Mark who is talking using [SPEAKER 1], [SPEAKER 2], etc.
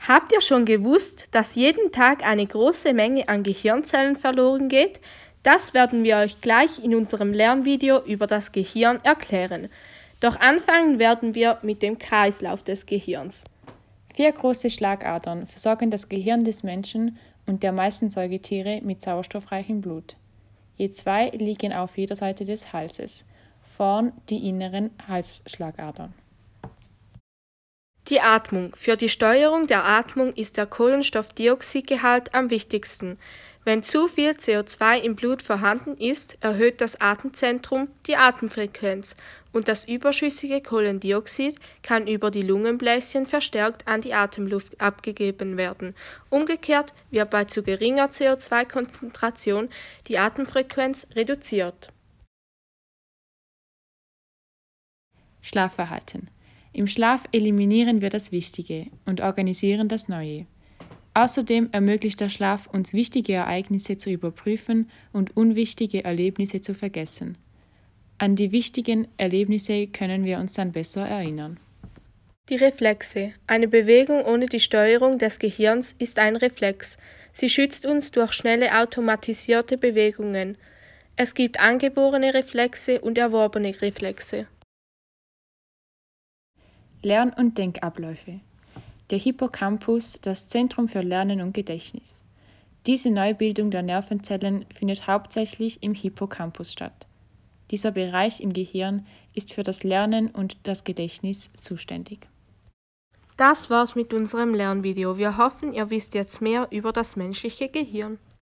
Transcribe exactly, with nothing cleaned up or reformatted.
[SPEAKER 1] Habt ihr schon gewusst, dass jeden Tag eine große Menge an Gehirnzellen verloren geht? Das werden wir euch gleich in unserem Lernvideo über das Gehirn erklären. Doch anfangen werden wir mit dem Kreislauf des Gehirns.
[SPEAKER 2] Vier große Schlagadern versorgen das Gehirn des Menschen und der meisten Säugetiere mit sauerstoffreichem Blut. Je zwei liegen auf jeder Seite des Halses, vorn die inneren Halsschlagadern.
[SPEAKER 1] Die Atmung. Für die Steuerung der Atmung ist der Kohlenstoffdioxidgehalt am wichtigsten. Wenn zu viel C O zwei im Blut vorhanden ist, erhöht das Atemzentrum die Atemfrequenz und das überschüssige Kohlendioxid kann über die Lungenbläschen verstärkt an die Atemluft abgegeben werden. Umgekehrt wird bei zu geringer C O zwei Konzentration die Atemfrequenz reduziert.
[SPEAKER 2] Schlafverhalten. Im Schlaf eliminieren wir das Wichtige und organisieren das Neue. Außerdem ermöglicht der Schlaf, uns wichtige Ereignisse zu überprüfen und unwichtige Erlebnisse zu vergessen. An die wichtigen Erlebnisse können wir uns dann besser erinnern.
[SPEAKER 1] Die Reflexe. Eine Bewegung ohne die Steuerung des Gehirns ist ein Reflex. Sie schützt uns durch schnelle automatisierte Bewegungen. Es gibt angeborene Reflexe und erworbene Reflexe.
[SPEAKER 2] Lern- und Denkabläufe. Der Hippocampus, das Zentrum für Lernen und Gedächtnis. Diese Neubildung der Nervenzellen findet hauptsächlich im Hippocampus statt. Dieser Bereich im Gehirn ist für das Lernen und das Gedächtnis zuständig.
[SPEAKER 1] Das war's mit unserem Lernvideo. Wir hoffen, ihr wisst jetzt mehr über das menschliche Gehirn.